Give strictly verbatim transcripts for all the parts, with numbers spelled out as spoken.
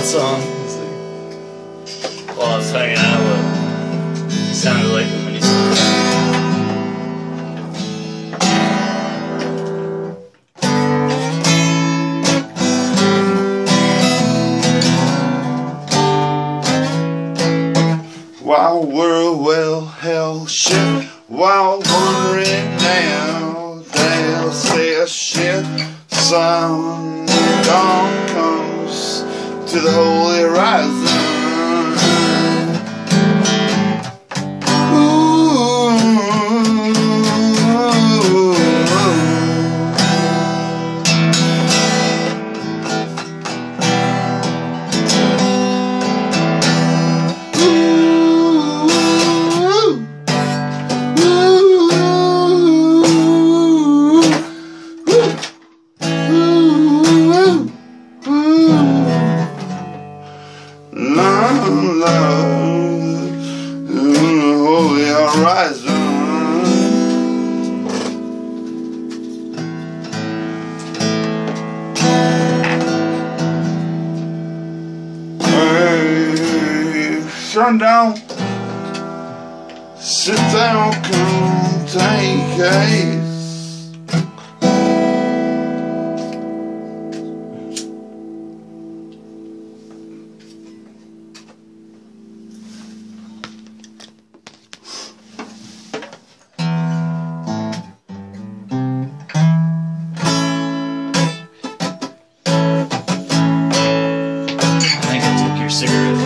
song. While I was hanging out with, it sounded like him when he sang. Wild world, well, hell, shit, wild wandering now. They'll say a shit, sun, dawn comes to the holy horizon. Love, love, holy horizon. Hey, sundown, sit down, come take a case. Cigarette.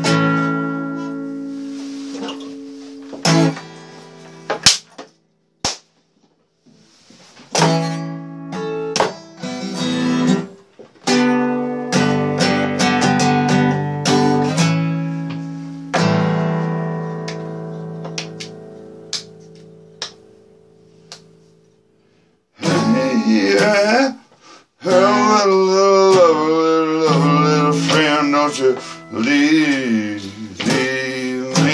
Yeah, her little, little, little, little, little friend, don't you leave, leave me.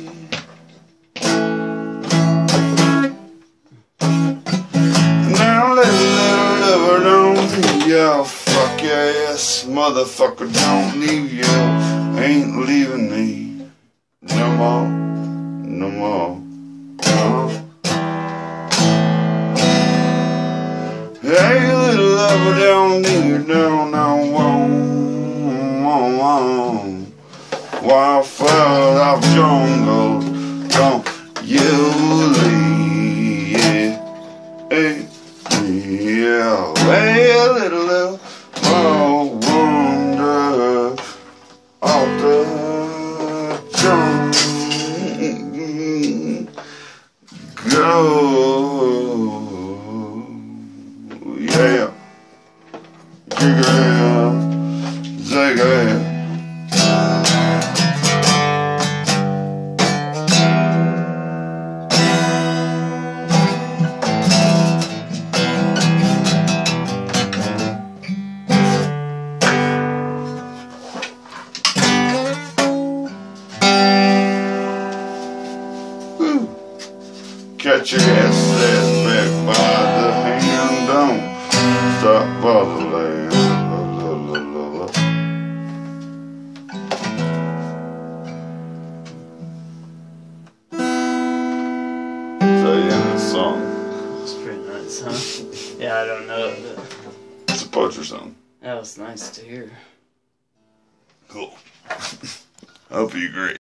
Now, little, little lover, don't leave you. Fuck your ass, motherfucker, don't leave you. Ain't leaving me no more, no more. No. Hey, little lover, don't leave you down, no, won't. Wildflower of jungle, don't you leave, hey, yeah, hey, little, little, oh, wonder of the jungle, go. Yeah, yeah, Zagaya. Catch your ass back by the hand, don't stop bothering. So the end of the song. That's pretty nice, huh? Yeah, I don't know. But It's a poacher song. that was nice to hear. Cool. I hope you agree.